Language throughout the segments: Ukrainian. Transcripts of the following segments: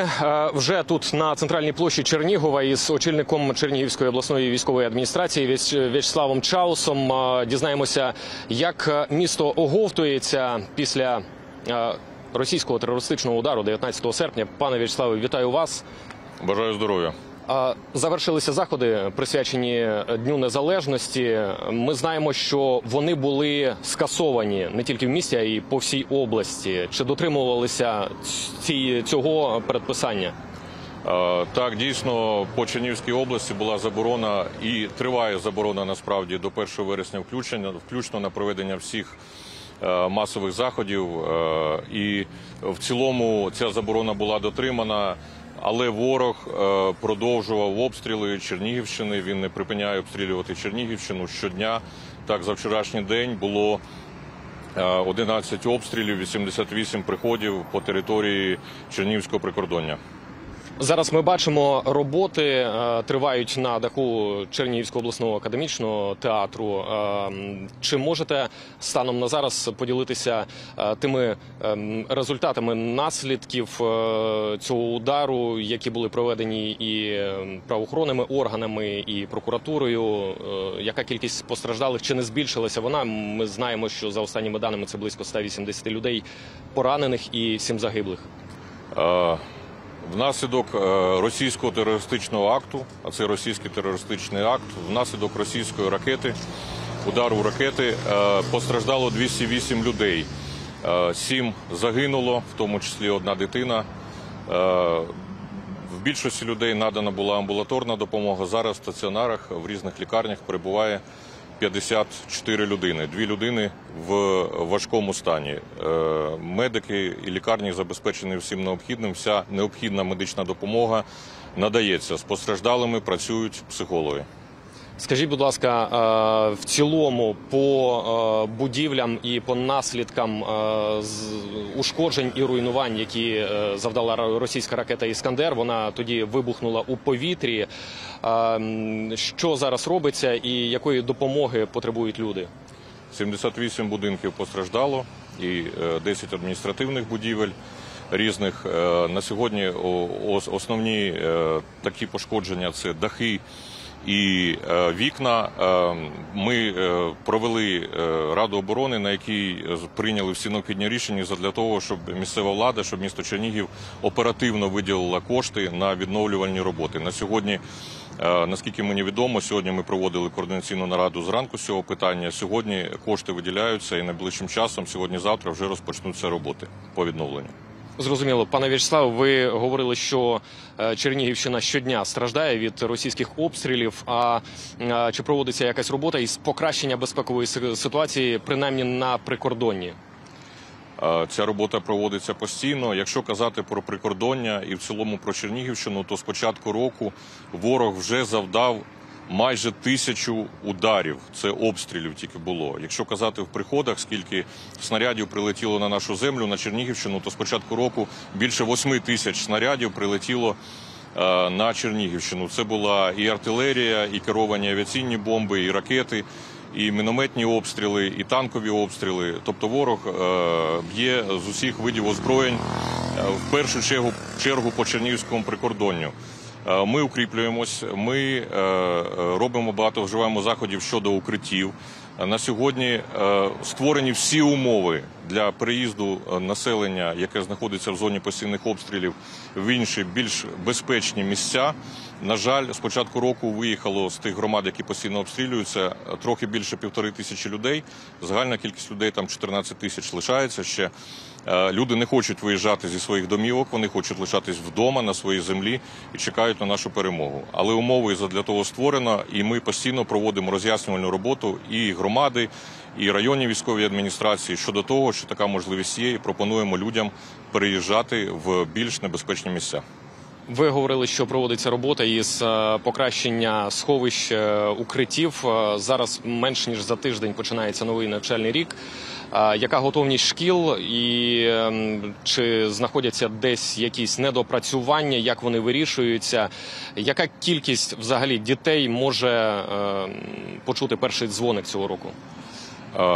вже тут на центральній площі Чернігова із очільником Чернігівської обласної військової адміністрації В'ячеславом Чаусом. Дізнаємося, як місто оговтується після російського терористичного удару 19 серпня. Пане В'ячеславе, вітаю вас. Бажаю здоров'я. Завершилися заходи, присвячені Дню Незалежності. Ми знаємо, що вони були скасовані не тільки в місті, а й по всій області. Чи дотримувалися цього передписання? Так, дійсно, по Чернігівській області була заборона і триває заборона, насправді, до 1 вересня включно на проведення всіх масових заходів. І в цілому ця заборона була дотримана. Але ворог продовжував обстріли Чернігівщини, він не припиняє обстрілювати Чернігівщину щодня. Так, за вчорашній день було 11 обстрілів, 88 приходів по території Чернігівського прикордоння. Зараз ми бачимо, роботи тривають на даху Чернігівського обласного академічного театру. Чи можете станом на зараз поділитися тими результатами наслідків цього удару, які були проведені і правоохоронними органами, і прокуратурою? Яка кількість постраждалих? Чи не збільшилася вона? Ми знаємо, що за останніми даними це близько 180 людей поранених і 7 загиблих. Внаслідок російського терористичного акту, а це російський терористичний акт, внаслідок російської ракети, удару ракети, постраждало 208 людей. 7 загинуло, в тому числі 1 дитина. В більшості людей надана була амбулаторна допомога. Зараз в стаціонарах в різних лікарнях перебуває 54 людини. 2 людини в важкому стані. Медики і лікарні забезпечені всім необхідним. Вся необхідна медична допомога надається. З постраждалими працюють психологи. Скажіть, будь ласка, в цілому по будівлям і по наслідкам ушкоджень і руйнувань, які завдала російська ракета «Іскандер», вона тоді вибухнула у повітрі. Що зараз робиться і якої допомоги потребують люди? 78 будинків постраждало і 10 адміністративних будівель різних. На сьогодні основні такі пошкодження – це дахи і вікна. Ми провели Раду оборони, на якій прийняли всі необхідні рішення для того, щоб місцева влада, щоб місто Чернігів оперативно виділила кошти на відновлювальні роботи. На сьогодні, наскільки мені відомо, сьогодні ми проводили координаційну нараду зранку з цього питання. Сьогодні кошти виділяються і найближчим часом, сьогодні-завтра, вже розпочнуться роботи по відновленню. Зрозуміло. Пане В'ячеславе, ви говорили, що Чернігівщина щодня страждає від російських обстрілів. А чи проводиться якась робота із покращення безпекової ситуації, принаймні на прикордонні? Ця робота проводиться постійно. Якщо казати про прикордоння і в цілому про Чернігівщину, то з початку року ворог вже завдав майже 1000 ударів, це обстрілів тільки було. Якщо казати в приходах, скільки снарядів прилетіло на нашу землю, на Чернігівщину, то з початку року більше 8000 снарядів прилетіло на Чернігівщину. Це була і артилерія, і керовані авіаційні бомби, і ракети, і мінометні обстріли, і танкові обстріли. Тобто ворог б'є з усіх видів озброєнь, в першу чергу по Чернігівському прикордонню. Ми укріплюємось, ми робимо багато, вживаємо заходів щодо укриттів. На сьогодні створені всі умови для переїзду населення, яке знаходиться в зоні постійних обстрілів, в інші більш безпечні місця. На жаль, з початку року виїхало з тих громад, які постійно обстрілюються, трохи більше 1500 людей. Загальна кількість людей там 14 тисяч лишається ще. Люди не хочуть виїжджати зі своїх домівок, вони хочуть лишатись вдома, на своїй землі і чекають на нашу перемогу. Але умови для того створено, і ми постійно проводимо роз'яснювальну роботу і громади, і районні військові адміністрації щодо того, що така можливість є, і пропонуємо людям переїжджати в більш небезпечні місця. Ви говорили, що проводиться робота із покращення сховищ, укриттів. Зараз менш ніж за тиждень починається новий навчальний рік. Яка готовність шкіл і чи знаходяться десь якісь недопрацювання, як вони вирішуються? Яка кількість взагалі дітей може почути перший дзвоник цього року?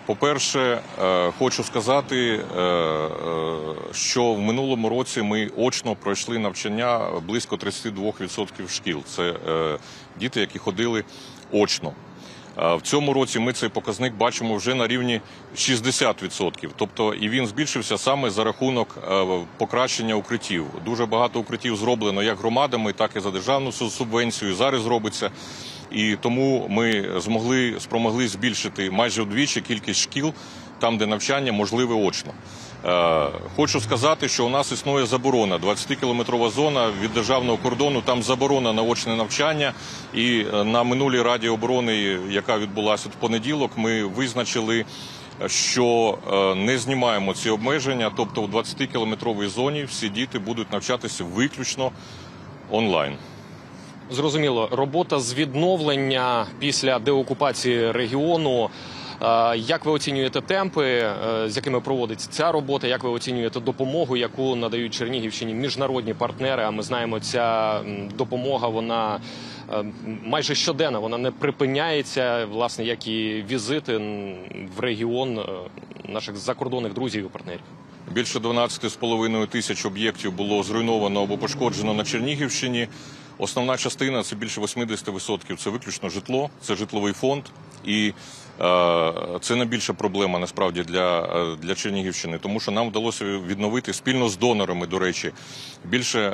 По-перше, хочу сказати, що в минулому році ми очно пройшли навчання близько 32% шкіл. Це діти, які ходили очно. В цьому році ми цей показник бачимо вже на рівні 60%. Тобто і він збільшився саме за рахунок покращення укриттів. Дуже багато укриттів зроблено як громадами, так і за державну субвенцію. Зараз робиться. І тому ми спромогли збільшити майже вдвічі кількість шкіл, там, де навчання можливе очно. Хочу сказати, що у нас існує заборона. 20-кілометрова зона від державного кордону, там заборона на очне навчання. І на минулій Раді оборони, яка відбулася в понеділок, ми визначили, що не знімаємо ці обмеження. Тобто в 20-кілометровій зоні всі діти будуть навчатися виключно онлайн. Зрозуміло, робота з відновлення після деокупації регіону. Як ви оцінюєте темпи, з якими проводиться ця робота? Як ви оцінюєте допомогу, яку надають Чернігівщині міжнародні партнери? А ми знаємо, ця допомога, вона майже щоденна, вона не припиняється, власне, як і візити в регіон наших закордонних друзів і партнерів. Більше 12,5 тисяч об'єктів було зруйновано або пошкоджено на Чернігівщині. Основна частина – це більше 80%. Це виключно житло, це житловий фонд. І це найбільша проблема, насправді, для Чернігівщини. Тому що нам вдалося відновити спільно з донорами, до речі, більше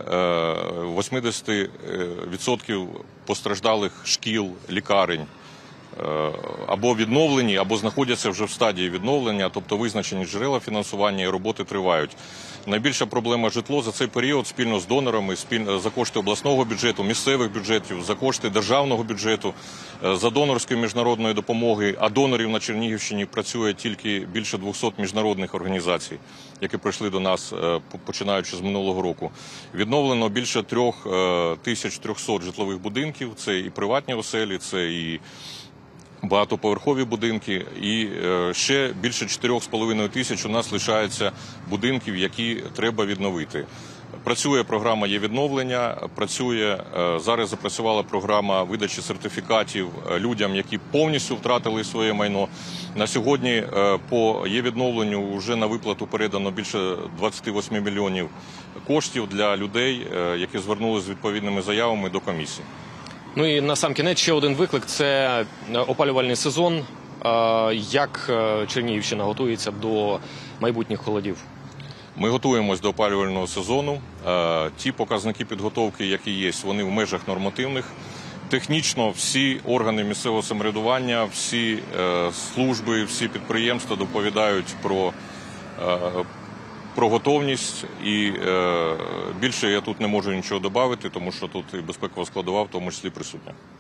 80% постраждалих шкіл, лікарень. Або відновлені, або знаходяться вже в стадії відновлення, тобто визначені джерела фінансування і роботи тривають. Найбільша проблема – житло. За цей період спільно з донорами, за кошти обласного бюджету, місцевих бюджетів, за кошти державного бюджету, за донорської міжнародної допомоги, а донорів на Чернігівщині працює тільки більше 200 міжнародних організацій, які прийшли до нас, починаючи з минулого року. Відновлено більше 3300 житлових будинків, це і приватні оселі, це і багатоповерхові будинки, і ще більше 4,5 тисяч у нас лишається будинків, які треба відновити. Працює програма «Є-відновлення», зараз запрацювала програма видачі сертифікатів людям, які повністю втратили своє майно. На сьогодні по «Є-відновленню» вже на виплату передано більше 28 мільйонів коштів для людей, які звернулися з відповідними заявами до комісії. Ну і насамкінець ще один виклик – це опалювальний сезон. Як Чернігівщина готується до майбутніх холодів? Ми готуємось до опалювального сезону. Ті показники підготовки, які є, вони в межах нормативних. Технічно всі органи місцевого самоврядування, всі служби, всі підприємства доповідають про готовність, і більше я тут не можу нічого додати, тому що тут і безпекова складова в тому числі присутня.